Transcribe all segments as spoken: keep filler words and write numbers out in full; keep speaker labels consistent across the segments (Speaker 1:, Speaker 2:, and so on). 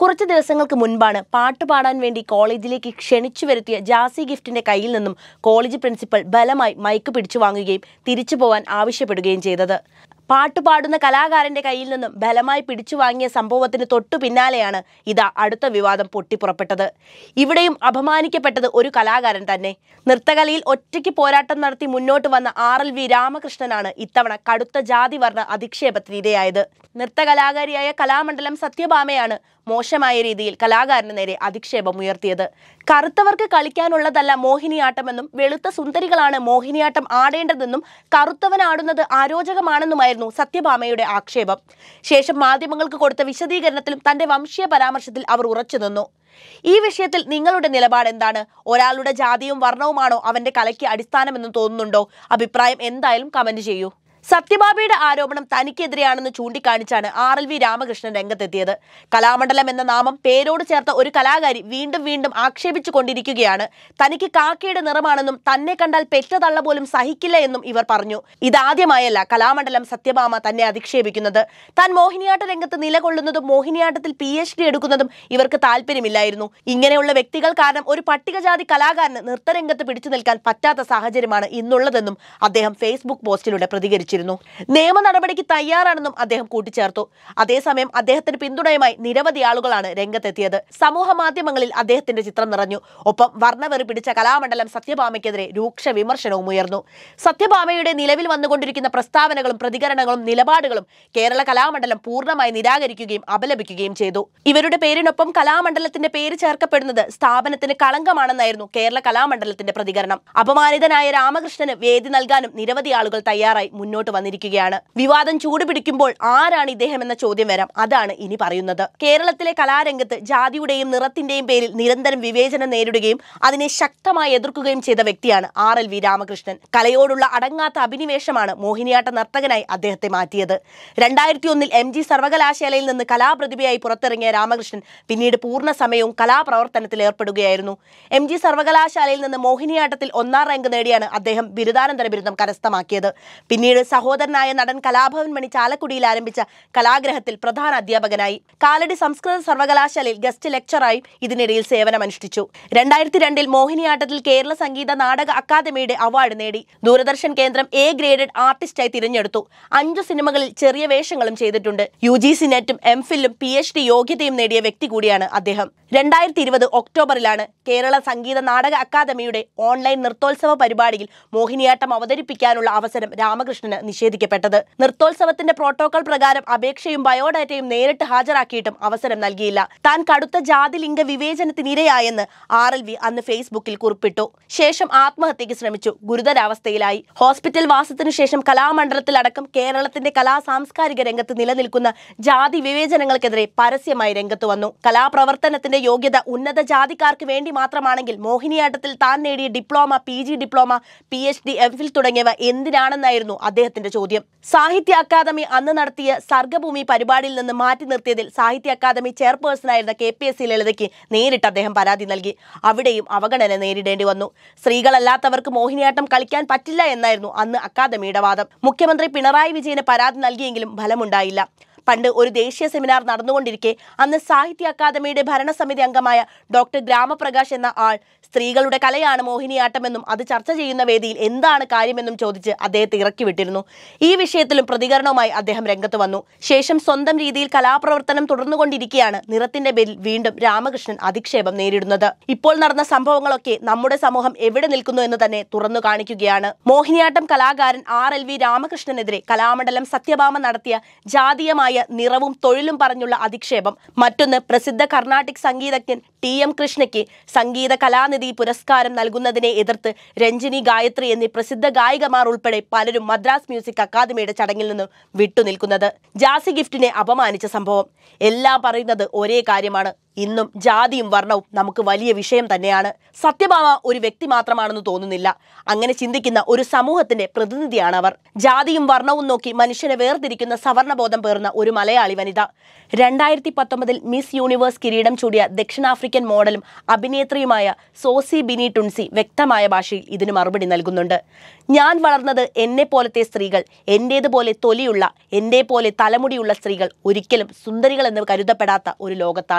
Speaker 1: കുറച്ച് ദിവസങ്ങൾക്ക് മുൻപാണ് പാട്ട് പാടാൻ വേണ്ടി കോളേജിലേക്ക് ക്ഷണിച്ചു വരുത്തിയ ജാസി ഗിഫ്റ്റിന്റെ കയ്യിൽ നിന്നും കോളേജ് പ്രിൻസിപ്പൽ ബലമായി മൈക്ക് പിടിച്ചു വാങ്ങുകയും തിരിച്ചു പോവാൻ ആവശ്യപ്പെടുകയും ചെയ്തത്. പാട്ടുപാടുന്ന കലാകാരന്റെ കയ്യിൽ നിന്നും ബലമായി പിടിച്ചു വാങ്ങിയ സംഭവത്തിന് തൊട്ടു പിന്നാലെയാണ് ഇതാ അടുത്ത വിവാദം പൊട്ടിപ്പുറപ്പെട്ടത്. ഇവിടെയും അപമാനിക്കപ്പെട്ടത് ഒരു കലാകാരൻ തന്നെ. നൃത്തകലയിൽ ഒറ്റയ്ക്ക് പോരാട്ടം നടത്തി മുന്നോട്ട് വന്ന ആർ എൽ വി രാമകൃഷ്ണനാണ് ഇത്തവണ കടുത്ത ജാതിവർണ്ണ അധിക്ഷേപത്തിനിരയായത്. നൃത്തകലാകാരിയായ കലാമണ്ഡലം സത്യഭാമയാണ് മോശമായ രീതിയിൽ കലാകാരന് നേരെ അധിക്ഷേപം ഉയർത്തിയത്. കറുത്തവർക്ക് കളിക്കാനുള്ളതല്ല മോഹിനിയാട്ടമെന്നും വെളുത്ത സുന്ദരികളാണ് മോഹിനിയാട്ടം ആടേണ്ടതെന്നും കറുത്തവൻ ആടുന്നത് അരോചകമാണെന്നുമായിരുന്നു സത്യഭാമയുടെ ആക്ഷേപം. ശേഷം മാധ്യമങ്ങൾക്ക് കൊടുത്ത വിശദീകരണത്തിലും തന്റെ വംശീയ പരാമർശത്തിൽ അവർ ഉറച്ചു നിന്നു. ഈ വിഷയത്തിൽ നിങ്ങളുടെ നിലപാട് എന്താണ്? ഒരാളുടെ ജാതിയും വർണ്ണവുമാണോ അവന്റെ കലയ്ക്ക് അടിസ്ഥാനമെന്ന് തോന്നുന്നുണ്ടോ? അഭിപ്രായം എന്തായാലും കമന്റ് ചെയ്യൂ. സത്യഭാമയുടെ ആരോപണം തനിക്കെതിരെയാണെന്ന് ചൂണ്ടിക്കാണിച്ചാണ് ആർ എൽ വി രാമകൃഷ്ണൻ രംഗത്തെത്തിയത്. കലാമണ്ഡലം എന്ന നാമം പേരോട് ചേർത്ത ഒരു കലാകാരി വീണ്ടും വീണ്ടും ആക്ഷേപിച്ചു കൊണ്ടിരിക്കുകയാണ്. തനിക്ക് കാക്കയുടെ നിറമാണെന്നും തന്നെ കണ്ടാൽ പെറ്റതള്ള പോലും സഹിക്കില്ല എന്നും ഇവർ പറഞ്ഞു. ഇതാദ്യമായല്ല കലാമണ്ഡലം സത്യഭാമ തന്നെ അധിക്ഷേപിക്കുന്നത്. താൻ മോഹിനിയാട്ട രംഗത്ത് നിലകൊള്ളുന്നതും മോഹിനിയാട്ടത്തിൽ പി എച്ച് ഡി എടുക്കുന്നതും ഇവർക്ക് താല്പര്യമില്ലായിരുന്നു. ഇങ്ങനെയുള്ള വ്യക്തികൾ കാരണം ഒരു പട്ടികജാതി കലാകാരന് നൃത്തരംഗത്ത് പിടിച്ചു നിൽക്കാൻ പറ്റാത്ത സാഹചര്യമാണ് ഇന്നുള്ളതെന്നും അദ്ദേഹം ഫേസ്ബുക്ക് പോസ്റ്റിലൂടെ പ്രതികരിച്ചു. നിയമ നടപടിക്ക് തയ്യാറാണെന്നും അദ്ദേഹം കൂട്ടിച്ചേർത്തു. അതേസമയം അദ്ദേഹത്തിന് പിന്തുണയുമായി നിരവധി ആളുകളാണ് രംഗത്തെത്തിയത്. സമൂഹ മാധ്യമങ്ങളിൽ അദ്ദേഹത്തിന്റെ ചിത്രം നിറഞ്ഞു. ഒപ്പം വർണ്ണവെറി പിടിച്ച കലാമണ്ഡലം സത്യഭാമയ്ക്കെതിരെ രൂക്ഷ വിമർശനവും ഉയർന്നു. സത്യഭാമയുടെ നിലവിൽ വന്നുകൊണ്ടിരിക്കുന്ന പ്രസ്താവനകളും പ്രതികരണങ്ങളും നിലപാടുകളും കേരള കലാമണ്ഡലം പൂർണ്ണമായി നിരാകരിക്കുകയും അപലപിക്കുകയും ചെയ്തു. ഇവരുടെ പേരിനൊപ്പം കലാമണ്ഡലത്തിന്റെ പേര് ചേർക്കപ്പെടുന്നത് സ്ഥാപനത്തിന് കളങ്കമാണെന്നായിരുന്നു കേരള കലാമണ്ഡലത്തിന്റെ പ്രതികരണം. അപമാനിതനായ രാമകൃഷ്ണന് വേദി നൽകാനും നിരവധി ആളുകൾ തയ്യാറായി മുന്നോട്ട് വന്നിരിക്കുകയാണ്. വിവാദം ചൂടുപിടിക്കുമ്പോൾ ആരാണ് ഇദ്ദേഹം എന്ന ചോദ്യം വരാം. അതാണ് ഇനി പറയുന്നത്. കേരളത്തിലെ കലാരംഗത്ത് ജാതിയുടെയും നിറത്തിന്റെയും പേരിൽ നിരന്തരം വിവേചനം നേരിടുകയും അതിനെ ശക്തമായി എതിർക്കുകയും ചെയ്ത വ്യക്തിയാണ് ആർ എൽ വി രാമകൃഷ്ണൻ. കലയോടുള്ള അടങ്ങാത്ത അഭിനിവേശമാണ് മോഹിനിയാട്ട നർത്തകനായി അദ്ദേഹത്തെ മാറ്റിയത്. രണ്ടായിരത്തി ഒന്നിൽ എം ജി സർവകലാശാലയിൽ നിന്ന് കലാപ്രതിഭയായി പുറത്തിറങ്ങിയ രാമകൃഷ്ണൻ പിന്നീട് പൂർണ്ണ സമയവും കലാപ്രവർത്തനത്തിൽ ഏർപ്പെടുകയായിരുന്നു. എം ജി സർവകലാശാലയിൽ നിന്ന് മോഹിനിയാട്ടത്തിൽ ഒന്നാം റാങ്ക് നേടിയാണ് അദ്ദേഹം ബിരുദാനന്തര ബിരുദം കരസ്ഥമാക്കിയത്. പിന്നീട് സഹോദരനായ നടൻ കലാഭവൻ മണി ചാലക്കുടിയിൽ ആരംഭിച്ച കലാഗ്രഹത്തിൽ പ്രധാന അധ്യാപകനായി. കാലടി സംസ്കൃത സർവകലാശാലയിൽ ഗസ്റ്റ് ലെക്ചറായും ഇതിനിടയിൽ സേവനമനുഷ്ഠിച്ചു. രണ്ടായിരത്തി രണ്ടിൽ മോഹിനിയാട്ടത്തിൽ കേരള സംഗീത നാടക അക്കാദമിയുടെ അവാർഡ് നേടി. ദൂരദർശൻ കേന്ദ്രം എ ഗ്രേഡഡ് ആർട്ടിസ്റ്റായി തിരഞ്ഞെടുത്തു. അഞ്ചു സിനിമകളിൽ ചെറിയ വേഷങ്ങളും ചെയ്തിട്ടുണ്ട്. യു ജി സി നെറ്റും എം ഫില്ലും പി എച്ച് ഡി യോഗ്യതയും നേടിയ വ്യക്തി കൂടിയാണ് അദ്ദേഹം. രണ്ടായിരത്തി ഇരുപത് ഒക്ടോബറിലാണ് കേരള സംഗീത നാടക അക്കാദമിയുടെ ഓൺലൈൻ നൃത്തോത്സവ പരിപാടിയിൽ മോഹിനിയാട്ടം അവതരിപ്പിക്കാനുള്ള അവസരം രാമകൃഷ്ണന് നിഷേധിക്കപ്പെട്ടത്. നൃത്തോത്സവത്തിന്റെ പ്രോട്ടോകോൾ പ്രകാരം അപേക്ഷയും ബയോഡാറ്റയും നേരിട്ട് ഹാജരാക്കിയിട്ടും അവസരം നൽകിയില്ല. താൻ കടുത്ത ജാതി ലിംഗ വിവേചനത്തിനിരയായെന്ന് ആർ എൽ വി അന്ന് ഫേസ്ബുക്കിൽ കുറിപ്പിട്ടു. ശേഷം ആത്മഹത്യക്ക് ശ്രമിച്ചു. ഗുരുതരാവസ്ഥയിലായി. ഹോസ്പിറ്റൽ വാസത്തിനു ശേഷം കലാമണ്ഡലത്തിലടക്കം കേരളത്തിന്റെ കലാ സാംസ്കാരിക രംഗത്ത് നിലനിൽക്കുന്ന ജാതി വിവേചനങ്ങൾക്കെതിരെ പരസ്യമായി രംഗത്ത് വന്നു. കലാപ്രവർത്തനത്തിന്റെ യോഗ്യത ഉന്നത ജാതിക്കാർക്ക് വേണ്ടി മാത്രമാണെങ്കിൽ മോഹിനിയാട്ടത്തിൽ താൻ നേടിയ diploma, P G diploma, P H D, M phil തുടങ്ങിയവ എന്തിനാണെന്നായിരുന്നു അദ്ദേഹത്തിന്റെ ചോദ്യം. സാഹിത്യ അക്കാദമി അന്ന് നടത്തിയ സർഗഭൂമി പരിപാടിയിൽ നിന്ന് മാറ്റി നിർത്തിയതിൽ സാഹിത്യ അക്കാദമി ചെയർപേഴ്സണായിരുന്ന കെ പി എസ് സി ലളിതയ്ക്ക് നേരിട്ട് അദ്ദേഹം പരാതി നൽകി. അവിടെയും അവഗണന നേരിടേണ്ടി വന്നു. സ്ത്രീകളല്ലാത്തവർക്ക് മോഹിനിയാട്ടം കളിക്കാൻ പറ്റില്ല എന്നായിരുന്നു അന്ന് അക്കാദമിയുടെ വാദം. മുഖ്യമന്ത്രി പിണറായി വിജയന് പരാതി നൽകിയെങ്കിലും ഫലമുണ്ടായില്ല. പണ്ട് ഒരു ദേശീയ സെമിനാർ നടന്നുകൊണ്ടിരിക്കെ അന്ന് സാഹിത്യ അക്കാദമിയുടെ ഭരണസമിതി അംഗമായ ഡോക്ടർ ഗ്രാമപ്രകാശ് എന്ന ആൾ സ്ത്രീകളുടെ കലയാണ് മോഹിനിയാട്ടമെന്നും അത് ചർച്ച ചെയ്യുന്ന വേദിയിൽ എന്താണ് കാര്യമെന്നും ചോദിച്ച് അദ്ദേഹത്തെ ഇറക്കി വിട്ടിരുന്നു. ഈ വിഷയത്തിലും പ്രതികരണവുമായി അദ്ദേഹം രംഗത്ത് വന്നു. ശേഷം സ്വന്തം രീതിയിൽ കലാപ്രവർത്തനം തുടർന്നുകൊണ്ടിരിക്കെയാണ് നിറത്തിന്റെ പേരിൽ വീണ്ടും രാമകൃഷ്ണൻ അധിക്ഷേപം നേരിടുന്നത്. ഇപ്പോൾ നടന്ന സംഭവങ്ങളൊക്കെ നമ്മുടെ സമൂഹം എവിടെ നിൽക്കുന്നു എന്ന് തന്നെ തുറന്നു കാണിക്കുകയാണ്. മോഹിനിയാട്ടം കലാകാരൻ ആർ എൽ വി രാമകൃഷ്ണനെതിരെ കലാമണ്ഡലം സത്യഭാമ നടത്തിയ ജാതീയമായ നിറവും തൊഴിലും പറഞ്ഞുള്ള അധിക്ഷേപം. മറ്റൊന്ന്, പ്രസിദ്ധ കർണാട്ടിക് സംഗീതജ്ഞൻ ടി എം കൃഷ്ണയ്ക്ക് സംഗീത കലാനിധി പുരസ്കാരം നൽകുന്നതിനെ എതിർത്ത് രഞ്ജിനി, ഗായത്രി എന്നീ പ്രസിദ്ധ ഗായികമാർ ഉൾപ്പെടെ പലരും മദ്രാസ് മ്യൂസിക് അക്കാദമിയുടെ ചടങ്ങിൽ നിന്നും വിട്ടുനിൽക്കുന്നത്. ജാസി ഗിഫ്റ്റിനെ അപമാനിച്ച സംഭവം. എല്ലാം പറയുന്നത് ഒരേ കാര്യമാണ്. ഇന്നും ജാതിയും വർണ്ണവും നമുക്ക് വലിയ വിഷയം തന്നെയാണ്. സത്യഭാമ ഒരു വ്യക്തി മാത്രമാണെന്ന് തോന്നുന്നില്ല. അങ്ങനെ ചിന്തിക്കുന്ന ഒരു സമൂഹത്തിന്റെ പ്രതിനിധിയാണ് അവർ. ജാതിയും വർണ്ണവും നോക്കി മനുഷ്യനെ വേർതിരിക്കുന്ന സവർണബോധം പേർന്ന ഒരു മലയാളി വനിത. രണ്ടായിരത്തി പത്തൊമ്പതിൽ മിസ് യൂണിവേഴ്സ് കിരീടം ചൂടിയ ദക്ഷിണാഫ്രിക്കൻ മോഡലും അഭിനേത്രിയുമായ സോസി ബിനി ടുൻസി വ്യക്തമായ ഭാഷയിൽ ഇതിന് മറുപടി നൽകുന്നുണ്ട്. ഞാൻ വളർന്നത് എന്നെ പോലത്തെ സ്ത്രീകൾ, എന്റേതുപോലെ തൊലിയുള്ള, എന്റെ പോലെ തലമുടിയുള്ള സ്ത്രീകൾ ഒരിക്കലും സുന്ദരികൾ എന്ന് കരുതപ്പെടാത്ത ഒരു ലോകത്താണ്.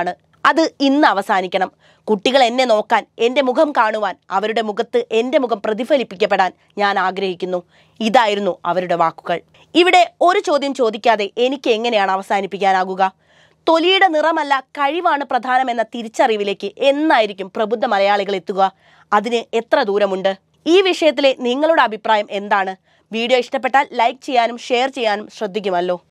Speaker 1: അത് ഇന്ന് അവസാനിക്കണം. കുട്ടികൾ എന്നെ നോക്കാൻ, എൻ്റെ മുഖം കാണുവാൻ, അവരുടെ മുഖത്ത് എൻ്റെ മുഖം പ്രതിഫലിപ്പിക്കപ്പെടാൻ ഞാൻ ആഗ്രഹിക്കുന്നു. ഇതായിരുന്നു അവരുടെ വാക്കുകൾ. ഇവിടെ ഒരു ചോദ്യം ചോദിക്കാതെ എനിക്ക് എങ്ങനെയാണ് അവസാനിപ്പിക്കാനാകുക? തൊലിയുടെ നിറമല്ല, കഴിവാണ് പ്രധാനമെന്ന തിരിച്ചറിവിലേക്ക് എന്നായിരിക്കും പ്രബുദ്ധ മലയാളികൾ എത്തുക? അതിന് എത്ര ദൂരമുണ്ട്? ഈ വിഷയത്തിലെ നിങ്ങളുടെ അഭിപ്രായം എന്താണ്? വീഡിയോ ഇഷ്ടപ്പെട്ടാൽ ലൈക്ക് ചെയ്യാനും ഷെയർ ചെയ്യാനും ശ്രദ്ധിക്കുമല്ലോ.